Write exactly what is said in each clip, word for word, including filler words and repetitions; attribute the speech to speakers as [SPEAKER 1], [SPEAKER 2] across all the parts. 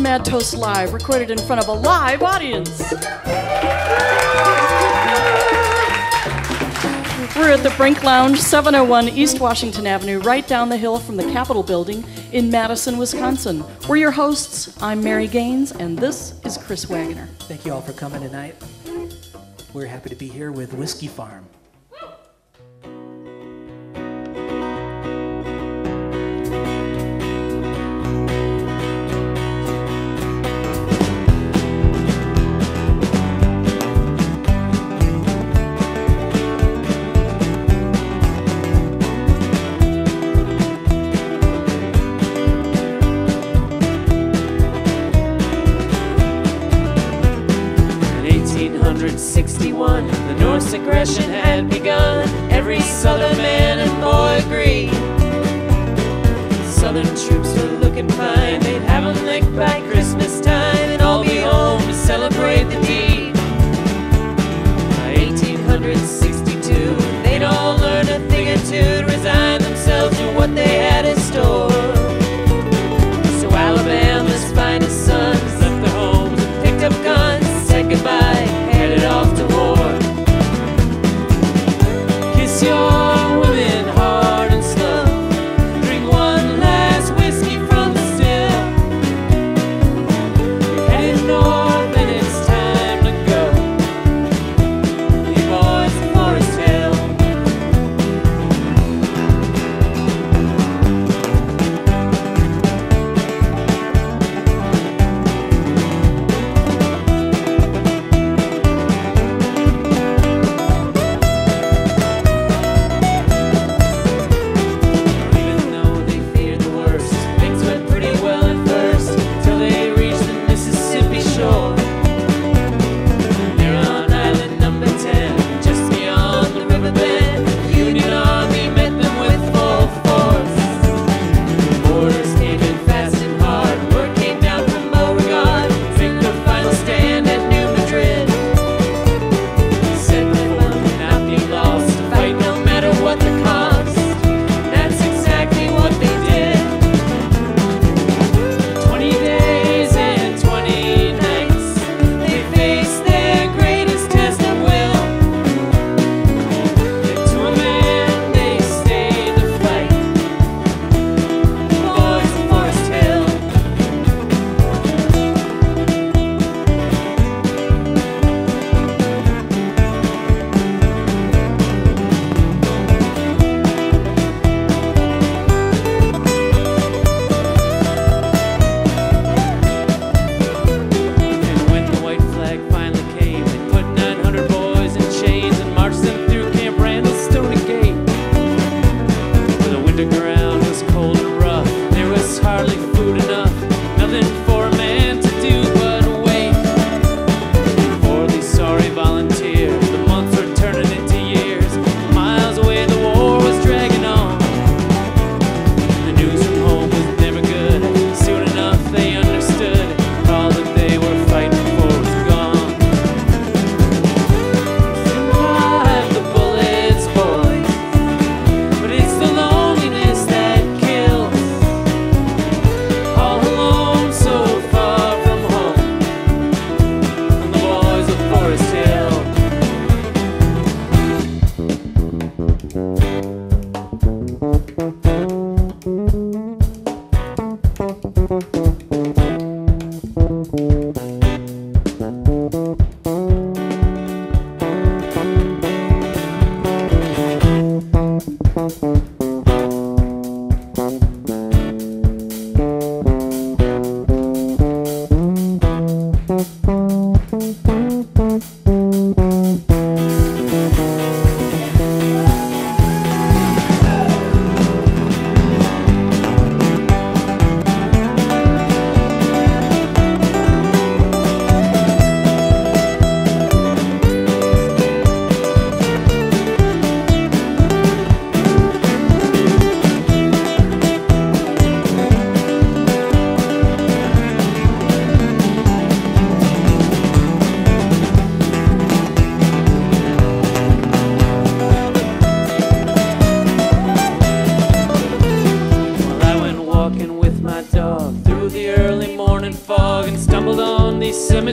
[SPEAKER 1] that toast live, recorded in front of a live audience. We're at the Brink Lounge, seven oh one East Washington Avenue, right down the hill from the Capitol Building in Madison, Wisconsin. We're your hosts. I'm Mary Gaines, and this is Chris Wagoner.
[SPEAKER 2] Thank you all for coming tonight. We're happy to be here with Whiskey Farm.
[SPEAKER 3] sixty-one, the North's aggression had begun. Every Southern man and boy agreed. Southern troops were looking fine. They'd have them licked by Christmas time and all be home to celebrate the deed. By eighteen sixty-two, they'd all learn a thing or two to resign themselves to what they had in store. So Alabama's finest sons left their homes and picked up guns, said goodbye, headed off to war. Kiss your women hard and slow. Drink one last whiskey from the still.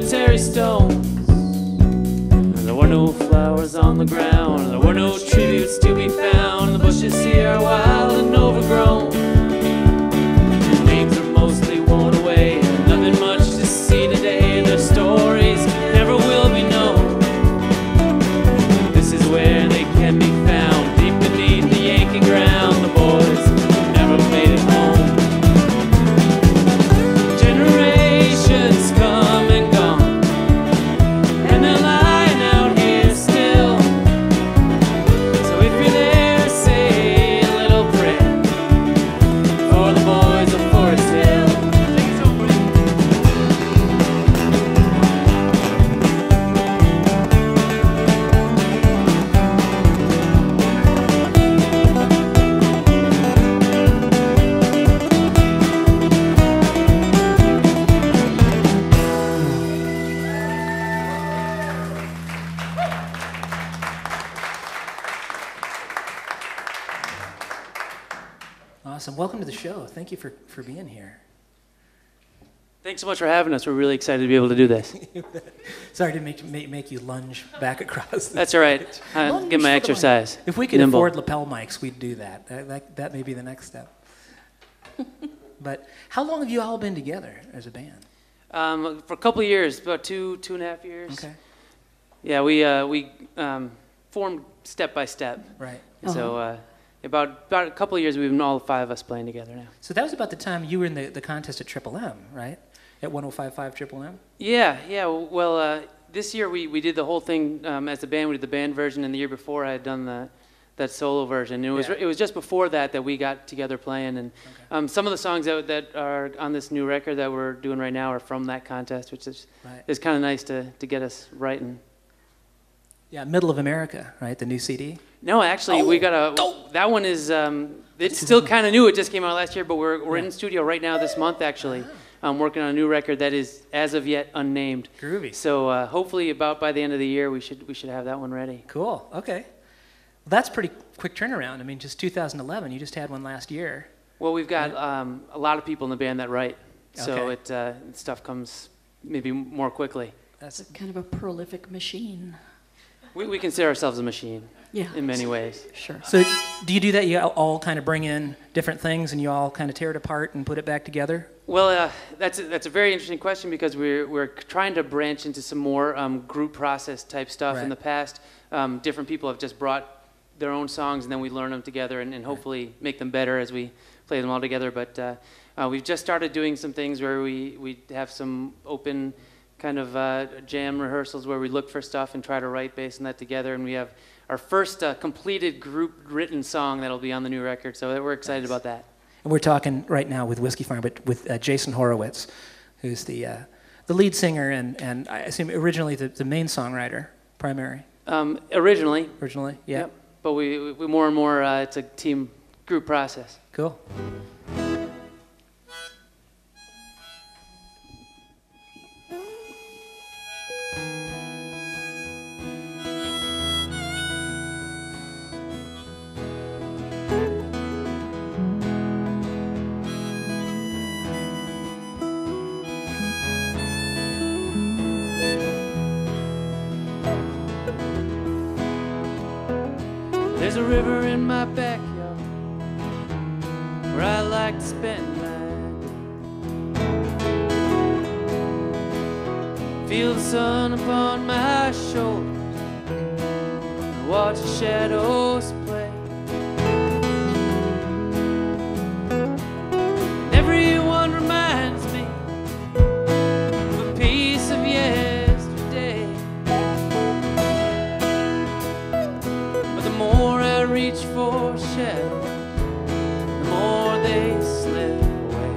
[SPEAKER 3] cemetery stones. There were no flowers on the ground, there were no tributes to be found. The bushes here are wild and overgrown. Their names are mostly worn away, nothing much to see today. Their stories never will be known. This is where they can be found, deep beneath the aching ground. The boys never made it home. Generations come and gone, and they're lying out here still. So if you're there, say a little prayer for the boys of Forest Hill. Take us home, buddy.
[SPEAKER 2] Awesome. Welcome to the show. Thank you for, for being here.
[SPEAKER 3] Thanks so much for having us. We're really excited to be able to do this.
[SPEAKER 2] Sorry to make, make, make you lunge back across.
[SPEAKER 3] That's all right. I
[SPEAKER 2] Lunge
[SPEAKER 3] get my
[SPEAKER 2] for the
[SPEAKER 3] exercise.
[SPEAKER 2] mic. If we could
[SPEAKER 3] Nimble.
[SPEAKER 2] afford lapel mics, we'd do that. That, that. that may be the next step. But how long have you all been together as a band?
[SPEAKER 3] Um, for a couple of years, about two, two and a half years.
[SPEAKER 2] Okay.
[SPEAKER 3] Yeah, we uh, we um, formed step by step.
[SPEAKER 2] Right.
[SPEAKER 3] So uh, about about a couple of years, we've been all five of us playing together now.
[SPEAKER 2] So that was about the time you were in the, the contest at Triple M, right? At one oh five point five Triple M?
[SPEAKER 3] Yeah, yeah. Well, uh, this year we, we did the whole thing um, as a band. We did the band version, and the year before I had done the that solo version. And it was
[SPEAKER 2] Yeah.
[SPEAKER 3] it was just before that that we got together playing. And
[SPEAKER 2] Okay.
[SPEAKER 3] um, some of the songs that that are on this new record that we're doing right now are from that contest, which is
[SPEAKER 2] Right.
[SPEAKER 3] is kind of nice to to get us writing.
[SPEAKER 2] Yeah, Middle of America, right? The new C D?
[SPEAKER 3] No, actually, we got a. That one is. Um, it's still kind of new. It just came out last year, but we're we're
[SPEAKER 2] Yeah.
[SPEAKER 3] in studio right now this month actually, um, working on a new record that is as of yet unnamed.
[SPEAKER 2] Groovy.
[SPEAKER 3] So uh, hopefully, about by the end of the year, we should we should have that one ready.
[SPEAKER 2] Cool. Okay. Well, that's pretty quick turnaround. I mean, just two thousand eleven. You just had one last year.
[SPEAKER 3] Well, we've got um, a lot of people in the band that write, so
[SPEAKER 2] Okay.
[SPEAKER 3] it uh, stuff comes maybe more quickly.
[SPEAKER 2] That's
[SPEAKER 1] Kind of a prolific machine.
[SPEAKER 3] We we consider ourselves a machine
[SPEAKER 1] Yeah.
[SPEAKER 3] in many ways.
[SPEAKER 1] Sure.
[SPEAKER 2] So do you do that? You all kind of bring in different things and you all kind of tear it apart and put it back together?
[SPEAKER 3] Well, uh, that's a, that's a very interesting question because we're we're trying to branch into some more um, group process type stuff.
[SPEAKER 2] Right.
[SPEAKER 3] In the past, um, different people have just brought their own songs and then we learn them together and, and hopefully make them better as we play them all together. But uh, uh, we've just started doing some things where we we have some open kind of uh, jam rehearsals where we look for stuff and try to write based on that together. And we have our first uh, completed group written song that'll be on the new record. So we're excited
[SPEAKER 2] Nice.
[SPEAKER 3] about that.
[SPEAKER 2] And we're talking right now with Whiskey Farm, but with uh, Jason Horowitz, who's the uh, the lead singer and, and I assume originally the, the main songwriter, primary,
[SPEAKER 3] Um, originally,
[SPEAKER 2] originally. Yeah.
[SPEAKER 3] Yep. But we, we more and more, uh, it's a team group process.
[SPEAKER 2] Cool.
[SPEAKER 3] There's a river in my backyard where I like to spend my day. Feel the sun upon my shoulders and watch the shadows play. And everyone reminds me of a piece of yesterday. But the more I reach for shadows, the more they slip away.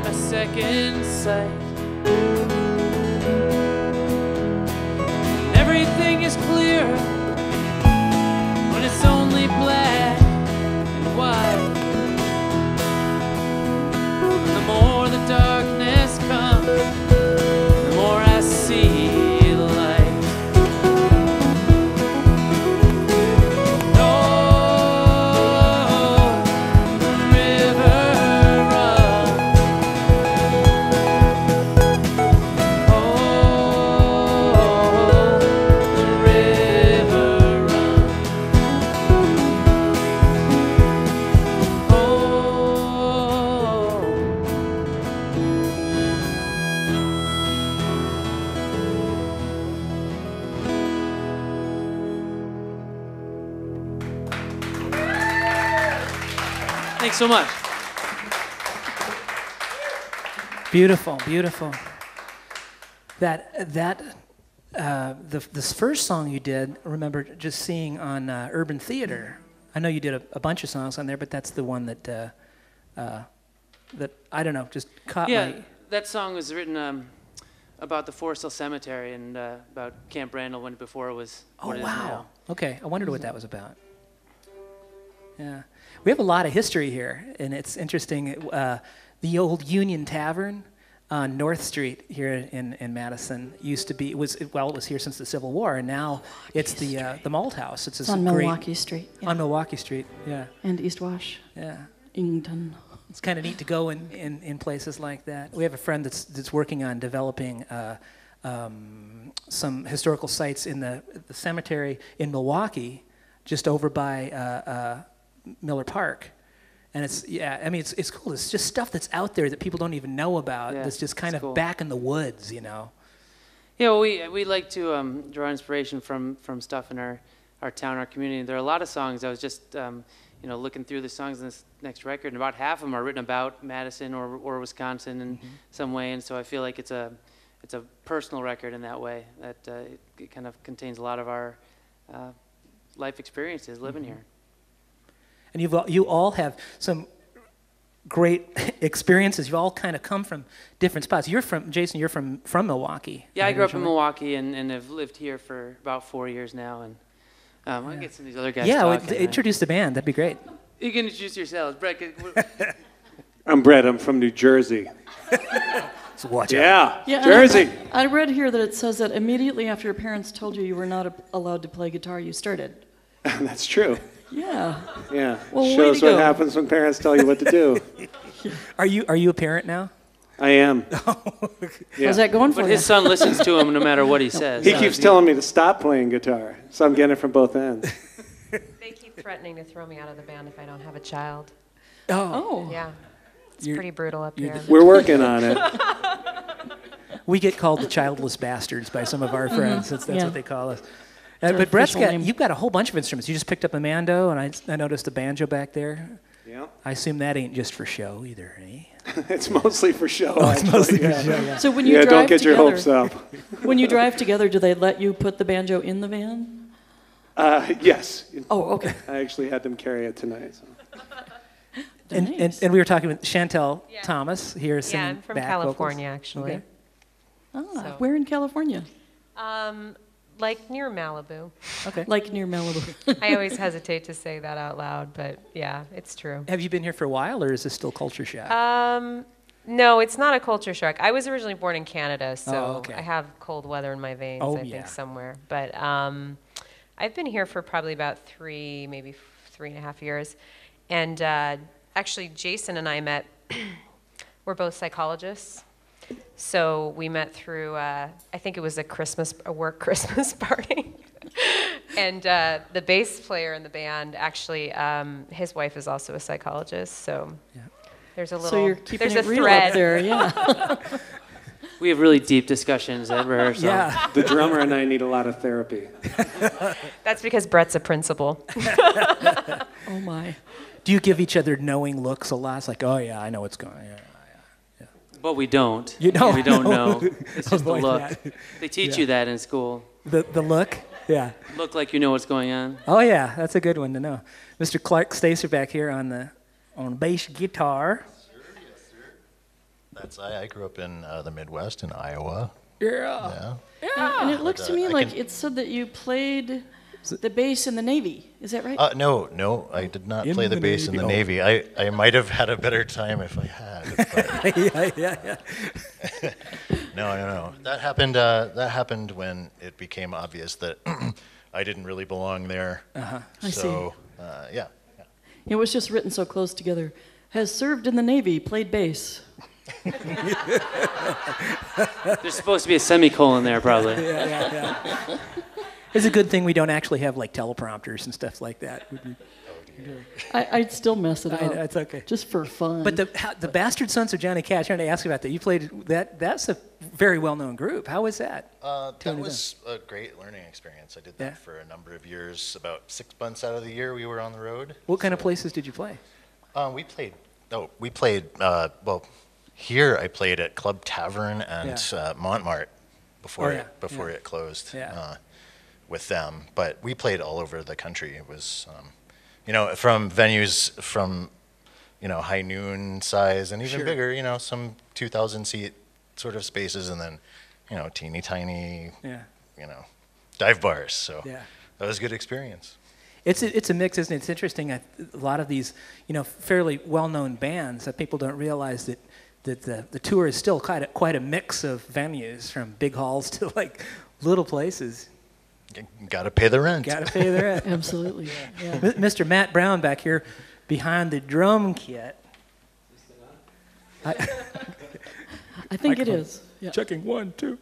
[SPEAKER 3] a second sight. Everything is clear when it's only black and white. The more the darkness comes, the more I see the light. Oh, the river runs. Oh, the river runs. Oh. Thanks so much.
[SPEAKER 2] Beautiful, beautiful. That that uh, the this first song you did, I remember just seeing on uh, Urban Theater. I know you did a, a bunch of songs on there, but that's the one that uh, uh, that I don't know, just caught
[SPEAKER 3] Yeah,
[SPEAKER 2] my.
[SPEAKER 3] that song was written um, about the Forest Hill Cemetery and uh, about Camp Randall when before it was
[SPEAKER 2] Oh
[SPEAKER 3] what it is
[SPEAKER 2] wow.
[SPEAKER 3] now.
[SPEAKER 2] Okay, I wondered what that was about. Yeah, we have a lot of history here, and it's interesting. Uh, the old Union Tavern on North Street here in, in Madison used to be it was well it was here since the Civil War, and now it's the uh, the Malt House. It's,
[SPEAKER 1] It's
[SPEAKER 2] a
[SPEAKER 1] on
[SPEAKER 2] great,
[SPEAKER 1] Milwaukee Street. Yeah.
[SPEAKER 2] on Milwaukee Street. Yeah,
[SPEAKER 1] And East Wash,
[SPEAKER 2] yeah.
[SPEAKER 1] Ington.
[SPEAKER 2] It's kind of neat to go in, in, in places like that. We have a friend that's that's working on developing uh, um, some historical sites in the the cemetery in Milwaukee, just over by uh, uh, Miller Park. And it's, yeah, I mean, it's it's cool. It's just stuff that's out there that people don't even know about.
[SPEAKER 3] Yeah,
[SPEAKER 2] that's just kind
[SPEAKER 3] it's
[SPEAKER 2] of
[SPEAKER 3] cool.
[SPEAKER 2] back in the woods, you know.
[SPEAKER 3] Yeah, well, we we like to um, draw inspiration from from stuff in our, our town, our community. There are a lot of songs. I was just um, you know looking through the songs in this next record, and about half of them are written about Madison or or Wisconsin in
[SPEAKER 2] Mm-hmm.
[SPEAKER 3] some way. And so I feel like it's a it's a personal record in that way. That uh, it, it kind of contains a lot of our uh, life experiences living
[SPEAKER 2] Mm-hmm.
[SPEAKER 3] here.
[SPEAKER 2] And you've all, you all have some great experiences. You all kind of come from different spots. You're from Jason. You're from from Milwaukee.
[SPEAKER 3] Yeah, I grew up in
[SPEAKER 2] originally.
[SPEAKER 3] Milwaukee and, and have lived here for about four years now. And um, I'll get some of these other guys
[SPEAKER 2] Yeah, well,
[SPEAKER 3] talking.
[SPEAKER 2] introduce the band. That'd be great.
[SPEAKER 3] You can introduce yourselves. Brett, could-
[SPEAKER 4] I'm Brett. I'm from New Jersey.
[SPEAKER 2] So watch out.
[SPEAKER 4] Yeah,
[SPEAKER 1] Yeah, and
[SPEAKER 4] Jersey.
[SPEAKER 1] I, I read here that it says that immediately after your parents told you you were not a, allowed to play guitar, you started.
[SPEAKER 4] That's true.
[SPEAKER 1] Yeah.
[SPEAKER 4] Yeah.
[SPEAKER 1] Well, way
[SPEAKER 4] Shows
[SPEAKER 1] to
[SPEAKER 4] what
[SPEAKER 1] go.
[SPEAKER 4] happens when parents tell you what to do.
[SPEAKER 2] Are you are you a parent now?
[SPEAKER 4] I am. Yeah.
[SPEAKER 1] How's that going for
[SPEAKER 3] but
[SPEAKER 1] you?
[SPEAKER 3] his son listens to him no matter what he says.
[SPEAKER 4] He
[SPEAKER 3] So
[SPEAKER 4] keeps
[SPEAKER 3] if you-
[SPEAKER 4] telling me to stop playing guitar, so I'm getting it from both ends.
[SPEAKER 5] They keep threatening to throw me out of the band if I don't have a child.
[SPEAKER 1] Oh.
[SPEAKER 5] Yeah. It's
[SPEAKER 2] You're-
[SPEAKER 5] pretty brutal up
[SPEAKER 2] you're
[SPEAKER 5] here.
[SPEAKER 4] We're working on it.
[SPEAKER 2] We get called the childless bastards by some of our friends. That's, that's
[SPEAKER 1] Yeah.
[SPEAKER 2] what they call us.
[SPEAKER 1] It's
[SPEAKER 2] Uh,
[SPEAKER 1] our
[SPEAKER 2] but Brett's
[SPEAKER 1] official
[SPEAKER 2] got
[SPEAKER 1] name.
[SPEAKER 2] you've got a whole bunch of instruments. You just picked up a mando, and I, I noticed a banjo back there.
[SPEAKER 4] Yeah.
[SPEAKER 2] I assume that ain't just for show either, eh?
[SPEAKER 4] It's mostly for show.
[SPEAKER 2] Oh, it's
[SPEAKER 4] actually,
[SPEAKER 2] mostly for
[SPEAKER 4] yeah.
[SPEAKER 2] show, yeah.
[SPEAKER 1] So when you
[SPEAKER 4] Yeah,
[SPEAKER 1] drive
[SPEAKER 4] don't get
[SPEAKER 1] together,
[SPEAKER 4] your hopes up.
[SPEAKER 1] when you drive together, do they let you put the banjo in the van?
[SPEAKER 4] Uh, yes.
[SPEAKER 1] Oh, okay.
[SPEAKER 4] I actually had them carry it tonight. So.
[SPEAKER 2] And, and
[SPEAKER 1] Nice.
[SPEAKER 2] and we were talking with Chantel
[SPEAKER 5] Yeah.
[SPEAKER 2] Thomas here singing
[SPEAKER 5] Yeah, I'm from
[SPEAKER 2] back
[SPEAKER 5] California,
[SPEAKER 2] vocals.
[SPEAKER 5] actually.
[SPEAKER 2] Okay.
[SPEAKER 1] Ah,
[SPEAKER 5] So-
[SPEAKER 1] where in California?
[SPEAKER 5] Um, like near Malibu.
[SPEAKER 2] Okay.
[SPEAKER 1] Like near Malibu.
[SPEAKER 5] I always hesitate to say that out loud, but yeah, it's true.
[SPEAKER 2] Have you been here for a while, or is this still culture shock?
[SPEAKER 5] Um, no, it's not a culture shock. I was originally born in Canada, so
[SPEAKER 2] Oh, okay.
[SPEAKER 5] I have cold weather in my veins,
[SPEAKER 2] Oh,
[SPEAKER 5] I
[SPEAKER 2] yeah.
[SPEAKER 5] think, somewhere. But um, I've been here for probably about three, maybe f- three and a half years. And uh, actually, Jason and I met, we're both psychologists. So we met through, uh, I think it was a Christmas, a work Christmas party. And uh, the bass player in the band, actually, um, his wife is also a psychologist. So
[SPEAKER 2] Yeah.
[SPEAKER 5] there's a little,
[SPEAKER 1] So you're keeping
[SPEAKER 5] there's
[SPEAKER 1] it
[SPEAKER 5] a
[SPEAKER 1] real
[SPEAKER 5] thread.
[SPEAKER 1] up there, yeah.
[SPEAKER 3] We have really deep discussions at rehearsal.
[SPEAKER 2] yeah.
[SPEAKER 4] The drummer and I need a lot of therapy.
[SPEAKER 5] That's because Brett's a principal.
[SPEAKER 1] Oh my.
[SPEAKER 2] Do you give each other knowing looks a lot? It's like, oh yeah, I know what's going on. Yeah.
[SPEAKER 3] But we don't.
[SPEAKER 2] You don't
[SPEAKER 3] We don't
[SPEAKER 2] know.
[SPEAKER 3] know. It's just the
[SPEAKER 2] Avoid
[SPEAKER 3] look.
[SPEAKER 2] that.
[SPEAKER 3] They teach
[SPEAKER 2] Yeah.
[SPEAKER 3] you that in school.
[SPEAKER 2] The the look, yeah.
[SPEAKER 3] Look like you know what's going on.
[SPEAKER 2] Oh yeah, that's a good one to know. Mister Clark Stacer back here on the on bass guitar.
[SPEAKER 6] That's I. I grew up in uh, the Midwest in Iowa.
[SPEAKER 2] Yeah.
[SPEAKER 6] Yeah.
[SPEAKER 1] And, and it looks
[SPEAKER 6] But,
[SPEAKER 1] to
[SPEAKER 6] uh,
[SPEAKER 1] me
[SPEAKER 6] I
[SPEAKER 1] like
[SPEAKER 6] can-
[SPEAKER 1] it said that you played the bass in the Navy. Is that right?
[SPEAKER 6] Uh, no, no, I did not
[SPEAKER 2] In
[SPEAKER 6] play the,
[SPEAKER 2] the
[SPEAKER 6] bass in the
[SPEAKER 2] Navy.
[SPEAKER 6] Navy. I, I might have had a better time if I had. But
[SPEAKER 2] yeah, yeah, yeah.
[SPEAKER 6] no, no, no. That happened. Uh, that happened when it became obvious that I didn't really belong there.
[SPEAKER 2] Uh-huh.
[SPEAKER 1] I
[SPEAKER 6] so, uh, yeah. yeah.
[SPEAKER 1] It was just written so close together. Has served in the Navy, played bass.
[SPEAKER 3] There's supposed to be a semicolon there, probably.
[SPEAKER 2] yeah, yeah, yeah. It's a good thing we don't actually have like teleprompters and stuff like that.
[SPEAKER 1] I, I'd still mess it
[SPEAKER 2] I
[SPEAKER 1] up.
[SPEAKER 2] know, it's okay.
[SPEAKER 1] Just for fun.
[SPEAKER 2] But the how, the Bastard Sons of Johnny Cash, I wanted to ask you about that. You played that. That's a very well-known group. How was that?
[SPEAKER 6] Uh, that
[SPEAKER 2] Tuning it
[SPEAKER 6] was a great learning experience. I did that
[SPEAKER 2] Yeah.
[SPEAKER 6] for a number of years. About six months out of the year, we were on the road.
[SPEAKER 2] What kind of places did you play?
[SPEAKER 6] Uh, we played. Oh, we played. Uh, well, here I played at Club Tavern and
[SPEAKER 2] Yeah.
[SPEAKER 6] uh, Montmartre before
[SPEAKER 2] Oh, yeah,
[SPEAKER 6] it, before
[SPEAKER 2] yeah.
[SPEAKER 6] it closed.
[SPEAKER 2] Yeah.
[SPEAKER 6] Uh, with them, but we played all over the country. It was, um, you know, from venues from, you know, High Noon size and even
[SPEAKER 2] Sure.
[SPEAKER 6] bigger. You know, some two thousand seat sort of spaces, and then, you know, teeny tiny,
[SPEAKER 2] Yeah.
[SPEAKER 6] you know, dive bars. So
[SPEAKER 2] Yeah.
[SPEAKER 6] that was a good experience.
[SPEAKER 2] It's a, it's a mix, isn't it? It's interesting. I, a lot of these, you know, fairly well-known bands that people don't realize that that the, the tour is still quite a, quite a mix of venues, from big halls to like little places.
[SPEAKER 6] Got to pay the rent.
[SPEAKER 2] Got to pay the rent.
[SPEAKER 1] Absolutely. Yeah.
[SPEAKER 2] M- Mister Matt Brown back here behind the drum kit. I,
[SPEAKER 1] I think it
[SPEAKER 2] Microphone.
[SPEAKER 1] is. Yeah.
[SPEAKER 2] Checking one, two.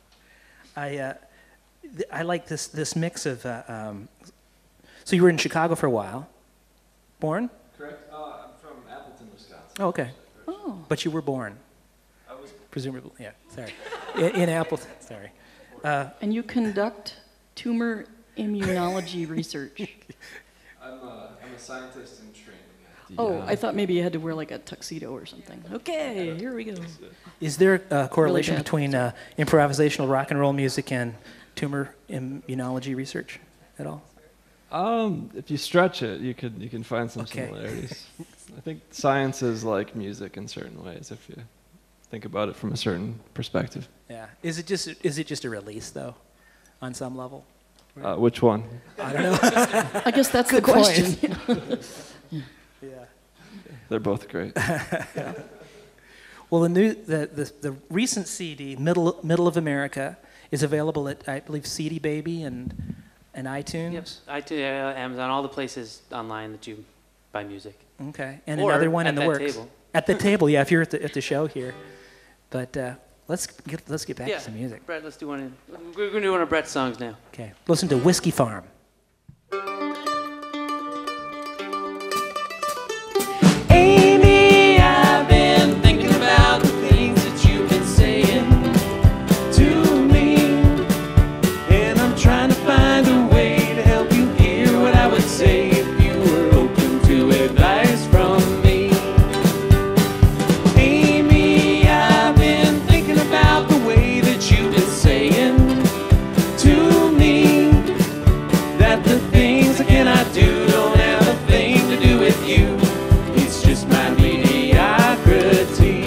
[SPEAKER 2] I uh, th- I like this this mix of. Uh, um, so you were in Chicago for a while. Born?
[SPEAKER 7] Correct. Uh, I'm from Appleton, Wisconsin.
[SPEAKER 2] Oh, okay.
[SPEAKER 1] Oh.
[SPEAKER 2] But you were born,
[SPEAKER 7] I was
[SPEAKER 2] presumably. Yeah. Sorry. In, in Appleton. Sorry. Uh,
[SPEAKER 1] And you conduct tumor immunology research.
[SPEAKER 7] I'm a, I'm a scientist in training. At the,
[SPEAKER 1] Oh,
[SPEAKER 7] uh,
[SPEAKER 1] I thought maybe you had to wear like a tuxedo or something. Okay, here we go.
[SPEAKER 2] is there a correlation
[SPEAKER 1] bad.
[SPEAKER 2] between uh, improvisational rock and roll music and tumor immunology research at all?
[SPEAKER 7] Um, if you stretch it, you could you can find some
[SPEAKER 2] Okay.
[SPEAKER 7] similarities. I think science is like music in certain ways if you think about it from a certain perspective.
[SPEAKER 2] Yeah. Is it just is it just a release though, on some level?
[SPEAKER 7] Uh, which one?
[SPEAKER 2] I don't know.
[SPEAKER 1] I guess that's the
[SPEAKER 2] Good point.
[SPEAKER 1] question.
[SPEAKER 2] Yeah.
[SPEAKER 7] They're both great.
[SPEAKER 2] Well, the new the, the the recent C D, Middle Middle of America, is available at, I believe, C D Baby and and iTunes.
[SPEAKER 3] Yep. I do, uh, Amazon, all the places online that you buy music.
[SPEAKER 2] Okay. And
[SPEAKER 3] Or
[SPEAKER 2] another one
[SPEAKER 3] at
[SPEAKER 2] in the
[SPEAKER 3] that
[SPEAKER 2] works.
[SPEAKER 3] table.
[SPEAKER 2] At the table, yeah. If you're at the at the show here, but uh, let's get let's get back
[SPEAKER 3] Yeah,
[SPEAKER 2] to some music.
[SPEAKER 3] Brett, let's do one. In, we're going to do one of Brett's songs now.
[SPEAKER 2] Okay. Listen to Whiskey Farm.
[SPEAKER 3] Amy, I've been thinking about the things that you've been saying to me, and I'm trying to find a way to help you hear what I would say if you were open to advice from me. Amy, I've been thinking about the way that you've been saying to me that the things I cannot do don't have a thing to do with you. It's just my mediocrity.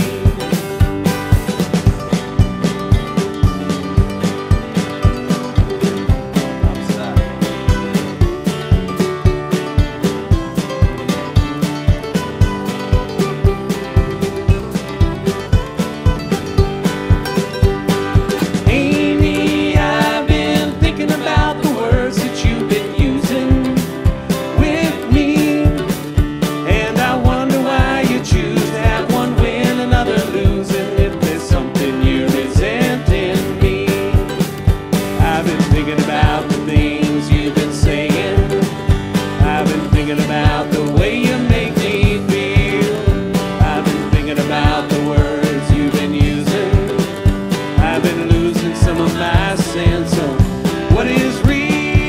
[SPEAKER 3] Amy, I've been thinking about the words that you've been using with me, and I wonder why you choose to have one win, another lose, and if there's something you resent in me. I've been thinking about the things you've been saying. I've been thinking about the way you make me feel. I've been thinking about the words you've been using. I've been losing some of my sense of what is real.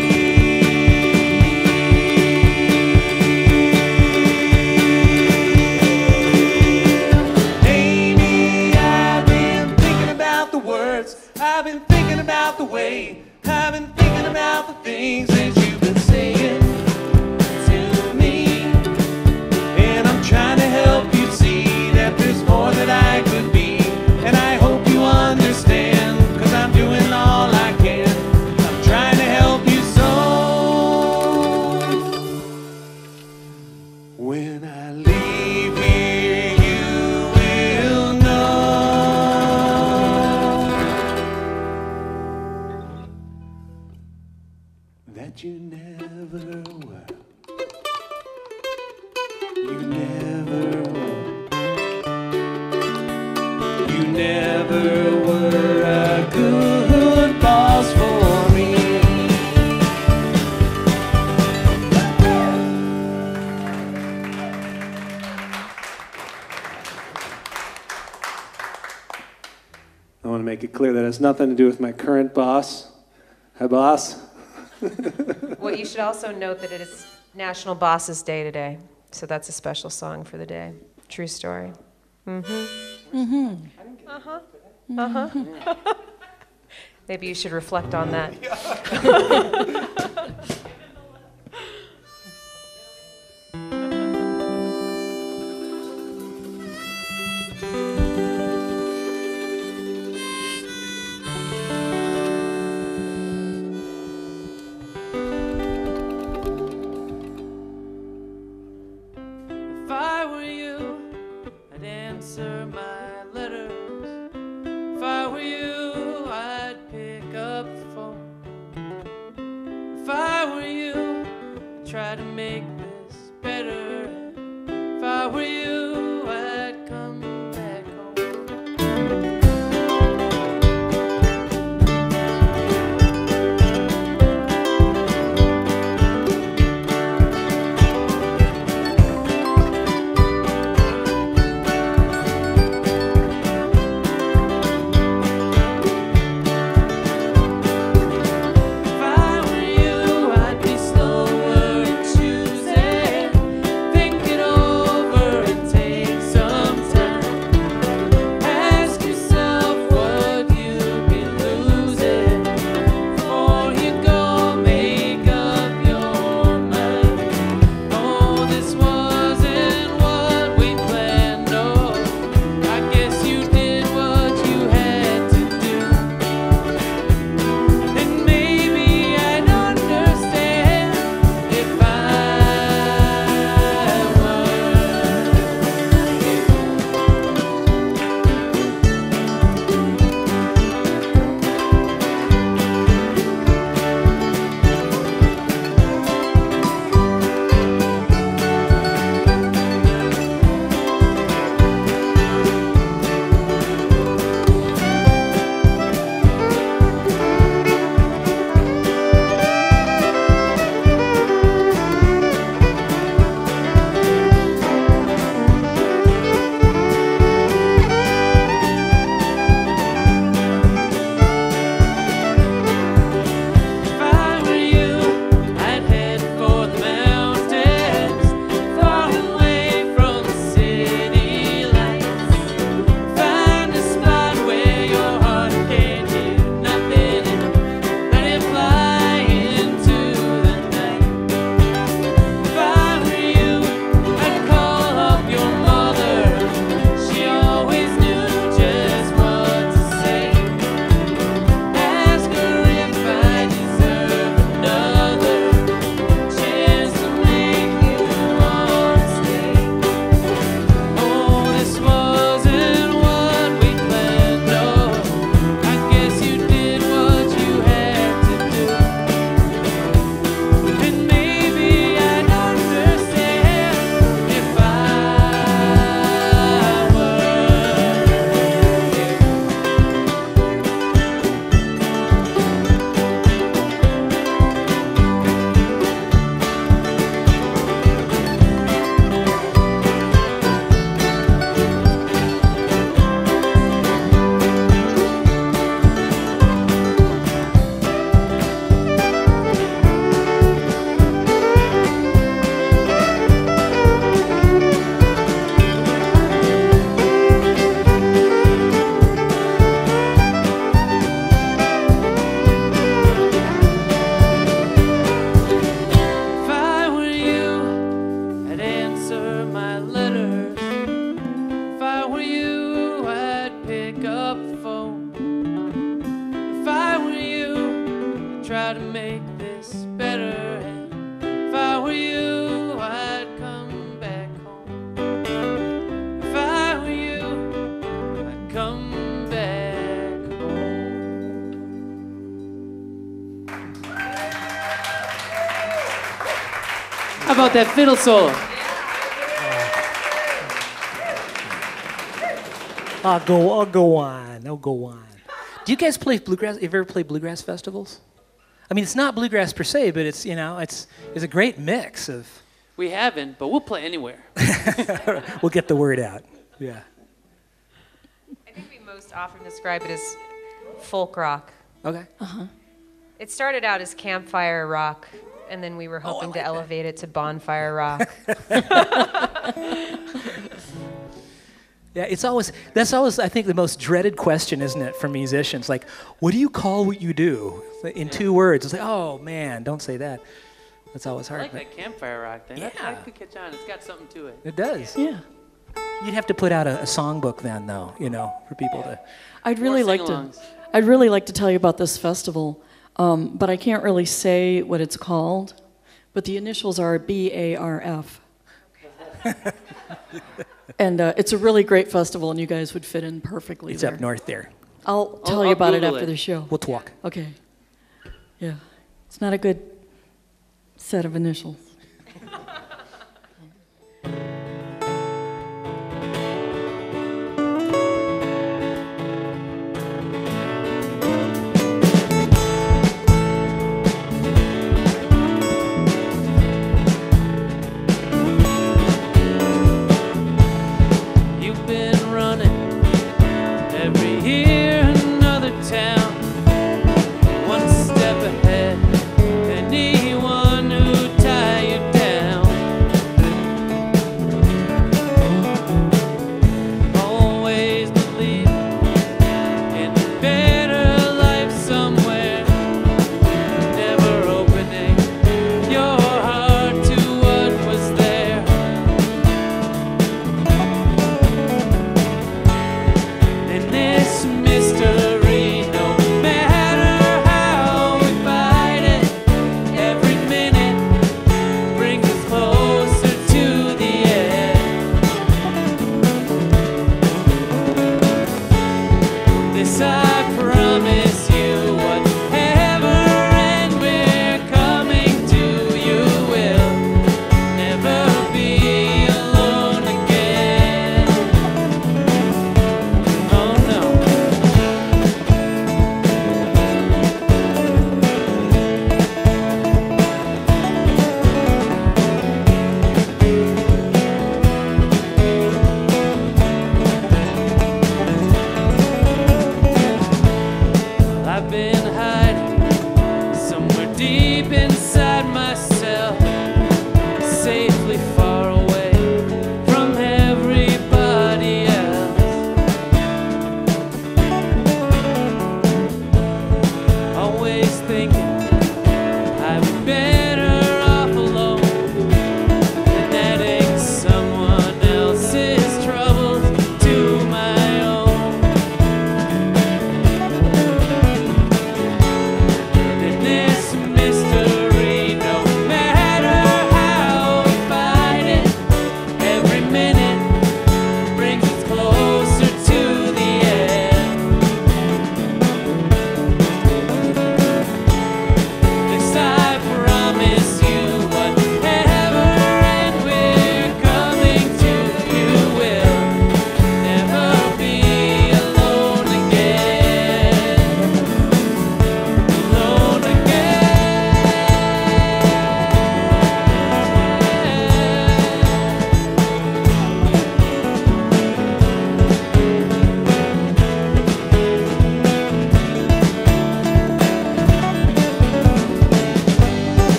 [SPEAKER 3] Amy, I've been thinking about the words. I've been thinking about the way. I've been thinking about the things that you've been saying to me. And I'm trying to help you see that there's more that I could be. never were a good boss for me.
[SPEAKER 4] I want to make it clear that it has nothing to do with my current boss. Hi, boss.
[SPEAKER 5] Well, you should also note that it is National Bosses Day today, so that's a special song for the day. True story. Mm-hmm. Mm-hmm. Uh-huh. Uh-huh. Maybe you should reflect on that.
[SPEAKER 3] If I were you, I'd answer my letters. If I were you, I'd pick up the phone. If I were you, I'd try to make this better. If I were you, I'd come back home. If I were you, I'd be slower in choosing. Think it over and take some time. Ask yourself what you'd be losing. Before you go, make up your mind. Oh, this wasn't what we planned. No, I guess you did what you had to do. And maybe I'd understand if I were If I were you, I'd head for the mountains, far away from the city lights. Find a spot where your heart can't hear nothing and let it fly into the night. If I were you, I'd call up your mother. She always knew just what to say. Ask her if I deserve another chance to make you want to stay. Oh, this wasn't what we planned. No, I guess you did what you had to do. And maybe I'd understand if I were If I were you, I'd answer my letters. If I were you, I'd pick up the phone. If I were you, I'd try to make this better. And if I were you, I'd come back home. If I were you, I'd come back home. How about that fiddle solo?
[SPEAKER 2] I'll go, I'll go on, I'll go on. Do you guys play bluegrass? Have you ever played bluegrass festivals? I mean, it's not bluegrass per se, but it's, you know, it's, it's a great mix of...
[SPEAKER 3] We haven't, but we'll play anywhere.
[SPEAKER 2] We'll get the word out, yeah.
[SPEAKER 5] I think we most often describe it as folk rock.
[SPEAKER 2] Okay.
[SPEAKER 1] Uh-huh.
[SPEAKER 5] It started out as campfire rock, and then we were
[SPEAKER 2] Oh, I
[SPEAKER 5] hoping
[SPEAKER 2] like
[SPEAKER 5] to
[SPEAKER 2] that.
[SPEAKER 5] elevate it to bonfire rock.
[SPEAKER 2] Yeah, it's always, that's always, I think, the most dreaded question, isn't it, for musicians? Like, what do you call what you do? In two words. It's like, oh, man, don't say that. That's always
[SPEAKER 3] I
[SPEAKER 2] hard.
[SPEAKER 3] like that campfire rock thing. That,
[SPEAKER 2] Yeah.
[SPEAKER 3] that could catch on. It's got something to it.
[SPEAKER 2] It does.
[SPEAKER 1] Yeah.
[SPEAKER 2] You'd have to put out a, a songbook then, though, you know, for people to...
[SPEAKER 1] I'd really
[SPEAKER 3] More
[SPEAKER 1] like to.
[SPEAKER 3] sing-alongs.
[SPEAKER 1] I'd really like to tell you about this festival, um, but I can't really say what it's called. But the initials are B A R F. And uh, it's a really great festival, and you guys would fit in perfectly
[SPEAKER 2] It's
[SPEAKER 1] there.
[SPEAKER 2] up north there.
[SPEAKER 1] I'll tell
[SPEAKER 3] I'll
[SPEAKER 1] you about it
[SPEAKER 3] Google
[SPEAKER 1] after
[SPEAKER 3] it.
[SPEAKER 1] the show.
[SPEAKER 2] We'll talk.
[SPEAKER 1] Okay. Yeah. It's not a good set of initials.
[SPEAKER 3] You've been running every year another town, one step ahead. Anyone who ties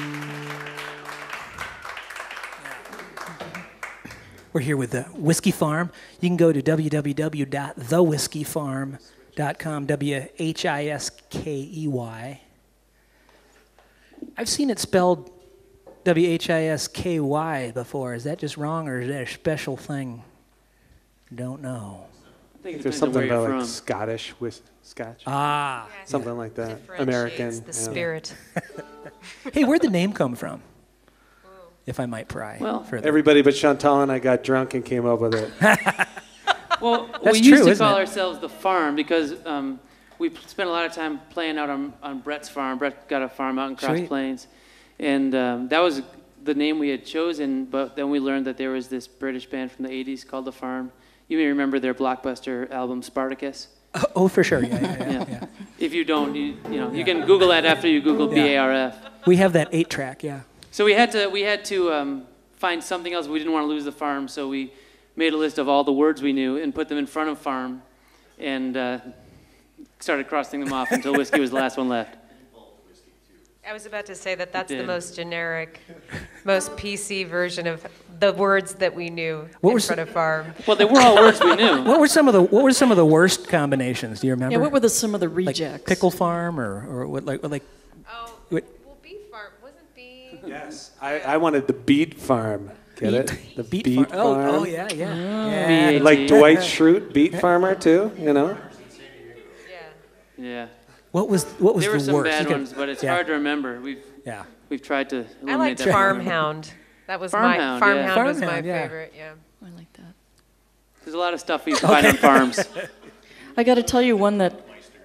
[SPEAKER 2] We're here with the Whiskey Farm. You can go to w w w dot the whiskey farm dot com, W H I S K E Y. I've seen it spelled W H I S K Y before. Is that just wrong, or is that a special thing? Don't know.
[SPEAKER 8] I think it
[SPEAKER 4] There's
[SPEAKER 8] depends on
[SPEAKER 4] something
[SPEAKER 8] where you're
[SPEAKER 4] about like
[SPEAKER 8] from.
[SPEAKER 4] Scottish, whis- Scotch,
[SPEAKER 2] Ah.
[SPEAKER 4] something like that.
[SPEAKER 5] Differentiates
[SPEAKER 4] American.
[SPEAKER 5] the
[SPEAKER 4] yeah.
[SPEAKER 5] spirit.
[SPEAKER 2] Hey, where'd the name come from? If I might pry.
[SPEAKER 8] Well,
[SPEAKER 2] further.
[SPEAKER 4] Everybody but Chantal and I got drunk and came up with it.
[SPEAKER 8] Well,
[SPEAKER 2] That's
[SPEAKER 8] we used
[SPEAKER 2] true,
[SPEAKER 8] to
[SPEAKER 2] isn't
[SPEAKER 8] call
[SPEAKER 2] it?
[SPEAKER 8] ourselves the farm because um, we p- spent a lot of time playing out on, on Brett's farm. Brett got a farm out in Cross
[SPEAKER 2] Sweet.
[SPEAKER 8] Plains. And um, that was the name we had chosen, but then we learned that there was this British band from the eighties called The Farm. You may remember their blockbuster album, Spartacus.
[SPEAKER 2] Oh, oh, for sure. Yeah, yeah, yeah,
[SPEAKER 8] Yeah.
[SPEAKER 2] yeah.
[SPEAKER 8] If you don't, you, you know, you can Google that after you Google B A R F.
[SPEAKER 2] We have that eight track, yeah.
[SPEAKER 8] So we had to we had to um, find something else. We didn't want to lose the farm, so we made a list of all the words we knew and put them in front of farm, and uh, started crossing them off until whiskey was the last one left.
[SPEAKER 5] I was about to say that that's the
[SPEAKER 8] did.
[SPEAKER 5] most generic, most P C version of the words that we knew
[SPEAKER 2] What
[SPEAKER 5] in
[SPEAKER 2] was-
[SPEAKER 5] front of farm.
[SPEAKER 8] Well, they were all words we knew.
[SPEAKER 2] What were some of the What were some of the worst combinations? Do you remember?
[SPEAKER 1] Yeah, what were the, some of the
[SPEAKER 2] like
[SPEAKER 1] rejects?
[SPEAKER 2] pickle farm or or what like like
[SPEAKER 5] Oh,
[SPEAKER 2] Wait.
[SPEAKER 5] well, beef farm wasn't beef.
[SPEAKER 4] Yes. I, I wanted the beet farm. Get it? The
[SPEAKER 2] beet,
[SPEAKER 4] beet
[SPEAKER 2] farm? Oh,
[SPEAKER 4] farm.
[SPEAKER 2] oh yeah, yeah.
[SPEAKER 8] B
[SPEAKER 2] yeah.
[SPEAKER 8] A T.
[SPEAKER 4] Like Dwight Schrute, beet farmer too. You know.
[SPEAKER 5] Yeah.
[SPEAKER 8] Yeah.
[SPEAKER 2] What was what was
[SPEAKER 8] There were
[SPEAKER 2] the
[SPEAKER 8] some
[SPEAKER 2] worst?
[SPEAKER 8] bad
[SPEAKER 2] You could-
[SPEAKER 8] ones, but it's
[SPEAKER 2] yeah.
[SPEAKER 8] hard to remember. We've
[SPEAKER 2] Yeah.
[SPEAKER 8] we've tried to
[SPEAKER 5] I
[SPEAKER 8] eliminate
[SPEAKER 5] liked
[SPEAKER 8] that.
[SPEAKER 5] Farmhound. That was
[SPEAKER 8] Farmhound,
[SPEAKER 5] my
[SPEAKER 8] yeah.
[SPEAKER 5] Farmhound was my
[SPEAKER 2] Farmhound, yeah.
[SPEAKER 5] favorite. Yeah.
[SPEAKER 1] I like that.
[SPEAKER 8] There's a lot of stuff we find on farms.
[SPEAKER 1] I got to tell you one that.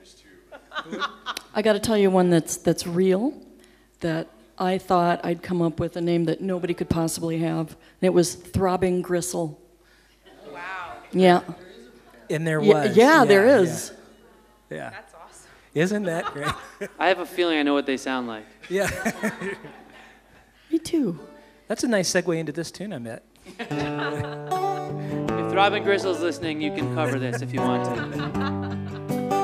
[SPEAKER 1] I got to tell you one that's that's real, that I thought I'd come up with a name that nobody could possibly have, and it was Throbbing Gristle.
[SPEAKER 5] Wow.
[SPEAKER 1] Yeah.
[SPEAKER 2] And there
[SPEAKER 1] Yeah,
[SPEAKER 2] was.
[SPEAKER 1] yeah, there is.
[SPEAKER 2] Yeah. yeah.
[SPEAKER 5] That's awesome.
[SPEAKER 2] Isn't that great?
[SPEAKER 8] I have a feeling I know what they sound like.
[SPEAKER 2] Yeah.
[SPEAKER 1] Me too.
[SPEAKER 2] That's a nice segue into this tune, I bet.
[SPEAKER 8] If Throbbing Gristle's listening, you can cover this if you want to.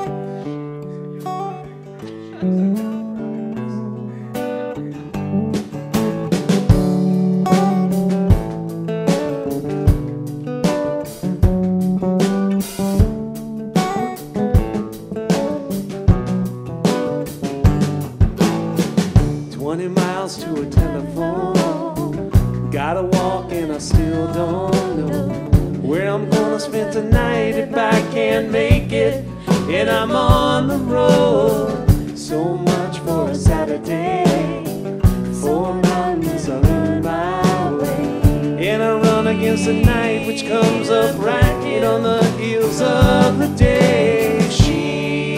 [SPEAKER 4] Twenty miles to a telephone. Gotta walk and I still don't know where I'm gonna spend tonight if I can't make it. And I'm on the road. So much for a Saturday. Four mountains I learn my way. And I run against the night which comes up right on the heels of the day. She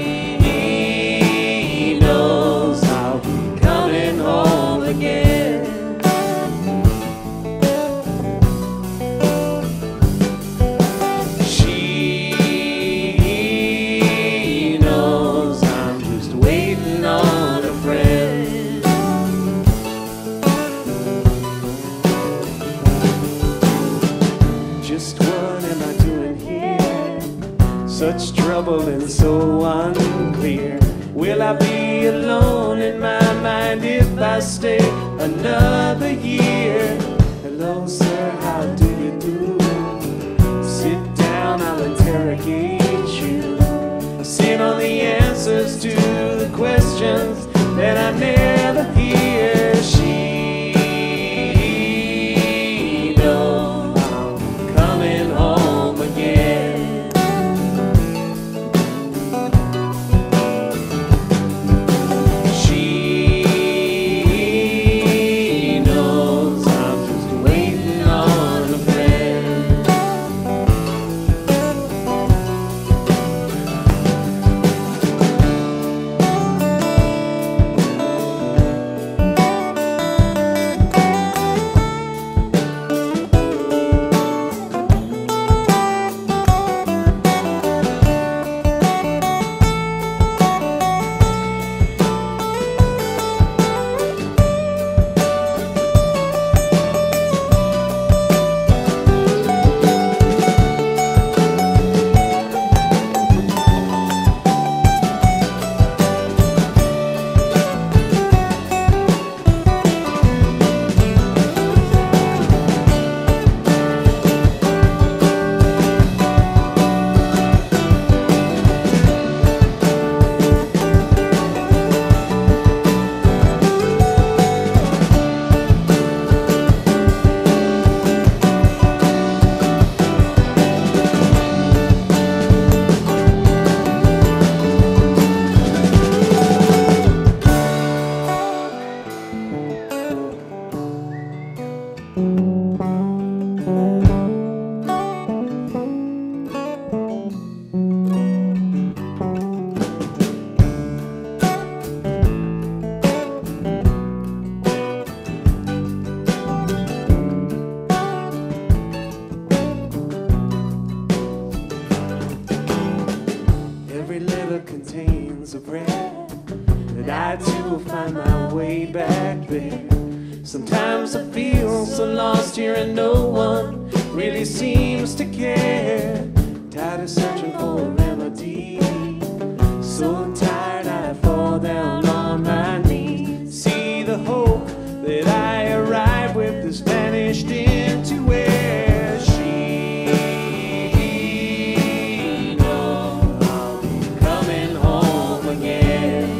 [SPEAKER 4] knows I'll be coming home again. She knows I'm just waiting on a friend. Just what am I doing here? Such trouble and so unclear. Will I be alone in my mind if I stay another year? Hello, sir, how do you do? Sit down, I'll interrogate you. I've seen all the answers to the questions that I never hear. She knows I'm coming home again. She there. Sometimes I feel so lost here and no one really seems to care. Tired of searching for a remedy, so tired I fall down on my knees. See the hope that I arrived with has vanished into where she knows I'll be coming home again.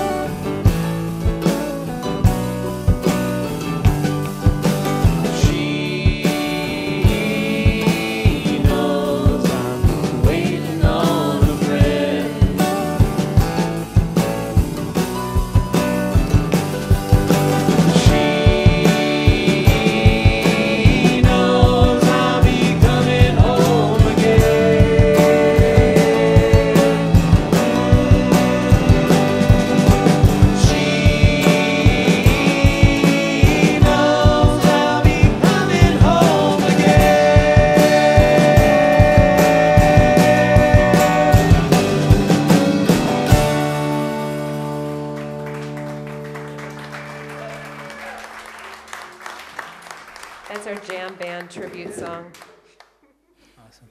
[SPEAKER 5] That's our jam band tribute song.
[SPEAKER 2] Awesome.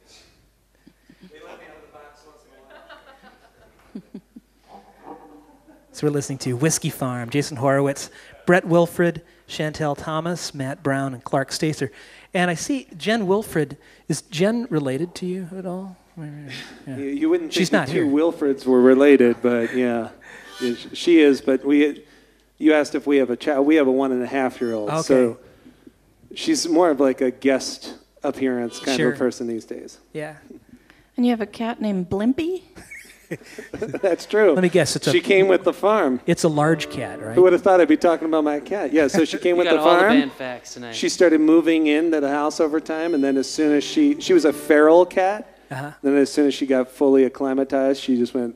[SPEAKER 2] So we're listening to Whiskey Farm, Jason Horowitz, Brett Wilfred, Chantel Thomas, Matt Brown, and Clark Stacer. And I see Jen Wilfred. Is Jen related to you at all? Yeah.
[SPEAKER 4] You, you wouldn't think
[SPEAKER 2] She's
[SPEAKER 4] the
[SPEAKER 2] not
[SPEAKER 4] two
[SPEAKER 2] here.
[SPEAKER 4] Wilfreds were related, but yeah, Yeah, sh- she is. But we, you asked if we have a child. We have a one and a half year old.
[SPEAKER 2] Okay.
[SPEAKER 4] So she's more of like a guest appearance kind
[SPEAKER 2] Sure.
[SPEAKER 4] of a person these days.
[SPEAKER 2] Yeah.
[SPEAKER 1] And you have a cat named Blimpy?
[SPEAKER 4] That's true.
[SPEAKER 2] Let me guess. It's
[SPEAKER 4] she
[SPEAKER 2] a,
[SPEAKER 4] came with the farm.
[SPEAKER 2] It's a large cat, right?
[SPEAKER 4] Who would have thought I'd be talking about my cat? Yeah, so she came
[SPEAKER 8] You
[SPEAKER 4] with
[SPEAKER 8] got
[SPEAKER 4] the
[SPEAKER 8] all the
[SPEAKER 4] farm.
[SPEAKER 8] band facts tonight.
[SPEAKER 4] She started moving into the house over time, and then as soon as she, she was a feral cat,
[SPEAKER 2] Uh-huh.
[SPEAKER 4] then as soon as she got fully acclimatized, she just went.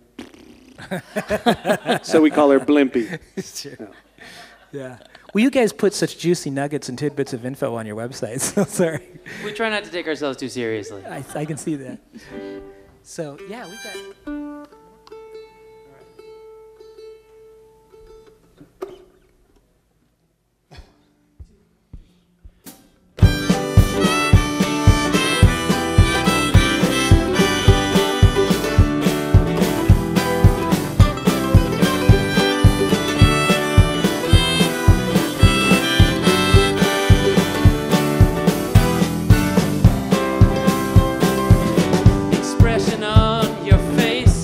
[SPEAKER 4] So we call her Blimpy.
[SPEAKER 2] Sure. Yeah. Well, you guys put such juicy nuggets and tidbits of info on your website, so sorry.
[SPEAKER 8] We try not to take ourselves too seriously.
[SPEAKER 2] I, I can see that. So, yeah, we got...
[SPEAKER 3] Expression on your face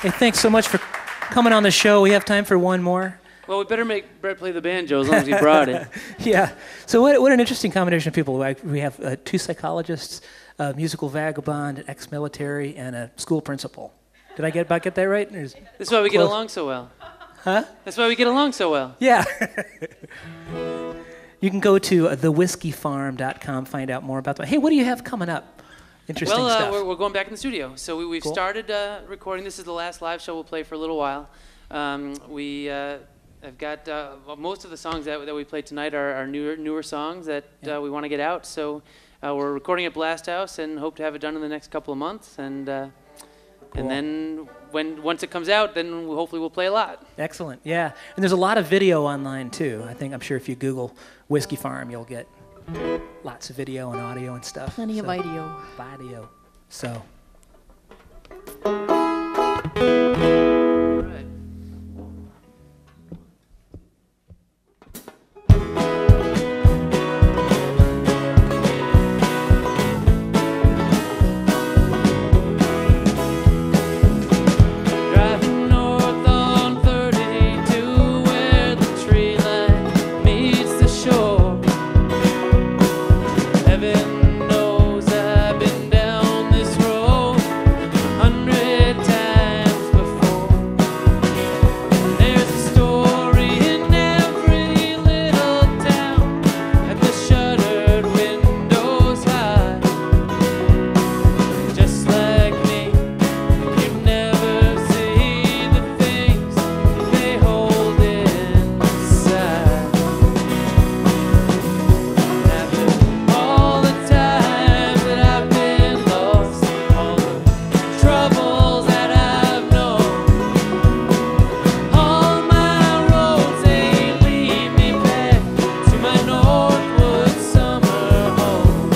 [SPEAKER 2] Hey, thanks so much for coming on the show. We have time for one more.
[SPEAKER 8] Well, we better make Brett play the banjo as long as he brought it.
[SPEAKER 2] Yeah. So what, what an interesting combination of people. Like, we have uh, two psychologists, a musical vagabond, an ex-military, and a school principal. Did I get about get that right? There's
[SPEAKER 8] That's why we get
[SPEAKER 2] close.
[SPEAKER 8] along so well.
[SPEAKER 2] Huh?
[SPEAKER 8] That's why we get along so well.
[SPEAKER 2] Yeah. You can go to uh, the whiskey farm dot com, find out more about that. Hey, what do you have coming up? Interesting
[SPEAKER 8] well, uh,
[SPEAKER 2] stuff.
[SPEAKER 8] we're, we're going back in the studio. So we, we've
[SPEAKER 2] Cool.
[SPEAKER 8] started uh, recording. This is the last live show we'll play for a little while. Um, we uh, have got uh, well, most of the songs that, that we played tonight are, are newer newer songs that
[SPEAKER 2] Yeah.
[SPEAKER 8] uh, we want to get out. So uh, we're recording at Blast House and hope to have it done in the next couple of months. And uh,
[SPEAKER 2] Cool.
[SPEAKER 8] and then when once it comes out, then we hopefully we'll play a lot.
[SPEAKER 2] Excellent. Yeah. And there's a lot of video online too. I think I'm sure if you Google Whiskey Farm, you'll get lots of video and audio and stuff.
[SPEAKER 1] Plenty of
[SPEAKER 2] So-
[SPEAKER 1] video.
[SPEAKER 2] Video. So.
[SPEAKER 8] All right. Driving north on thirty-two, where the tree line meets the shore. Heaven knows I've been down this road a hundred times before. There's a story in every little town, at the shuttered windows high. Just like me, you never see the things they hold inside. After all the times that I've been lost, all the troubles that I've known, all my roads, they lead me back to my Northwood summer home.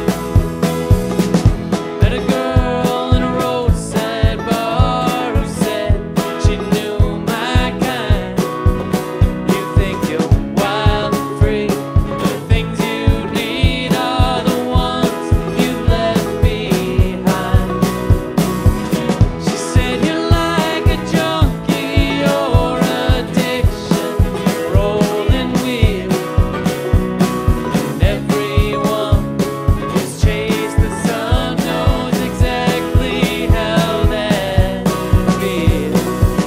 [SPEAKER 8] Met a girl in a roadside bar who said she knew my kind. You think you're wild and free, but the things you need are the ones you left behind. She said you're like a junkie or addiction, rolling wheel. And everyone who's chased the sun knows exactly how that feels.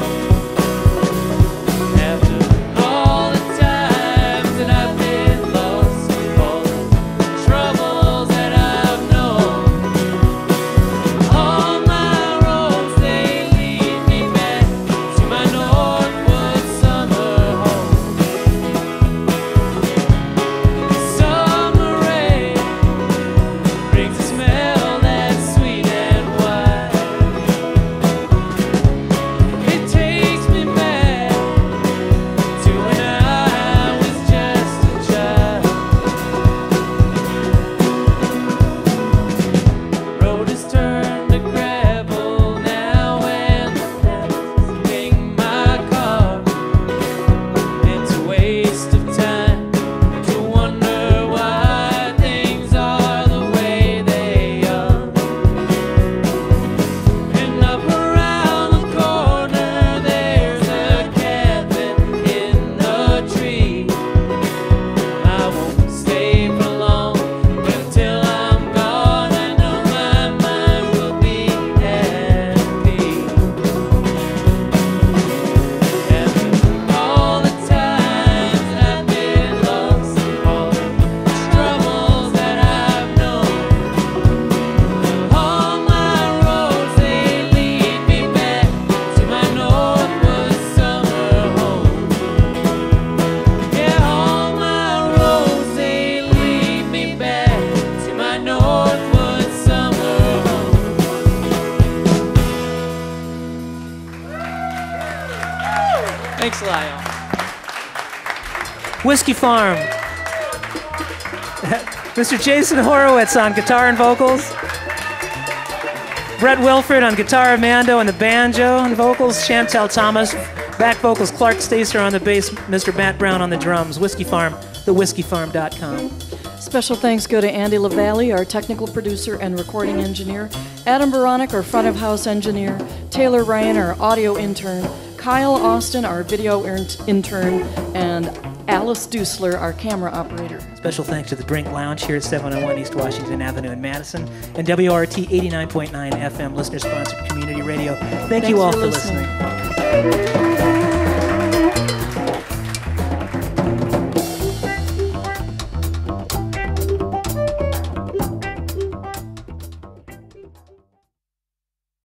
[SPEAKER 8] After all the times that I've been lost, all the troubles that I've known, all my roads, they lead me back to my Northwood summer home. Summer rain brings a smell that's sweet and wide. It takes me back to when I was just a child. Road has turned to gravel now, and that's ping my car. It's a waste of time to wonder why things are the way they are. And up around the corner, there's a cabin in a tree. I won't stay for long, but until I'm gone, I know my mind will be at peace. After all the times that I've been lost, all the troubles that I've known, all my roads, they lead me back to my Northwood summer home. Yeah, all my roads, they lead me back to my Northwood summer home. Thanks, Lyle.
[SPEAKER 2] Whiskey Farm. Mister Jason Horowitz on guitar and vocals. Brett Wilford on guitar, Mando on the banjo and vocals. Chantel Thomas, back vocals. Clark Stacer on the bass. Mister Matt Brown on the drums. Whiskey Farm, the whiskey farm dot com.
[SPEAKER 1] Special thanks go to Andy LaValle, our technical producer and recording engineer, Adam Baronic, our front of house engineer, Taylor Ryan, our audio intern, Kyle Austin, our video in- intern, and Alice Duessler, our camera operator.
[SPEAKER 2] Special thanks to the Drink Lounge here at seven oh one East Washington Avenue in Madison, and W R T eighty-nine point nine F M, listener-sponsored community radio. Thank
[SPEAKER 1] Thanks
[SPEAKER 2] you all
[SPEAKER 1] for
[SPEAKER 2] for
[SPEAKER 1] listening.
[SPEAKER 2] listening.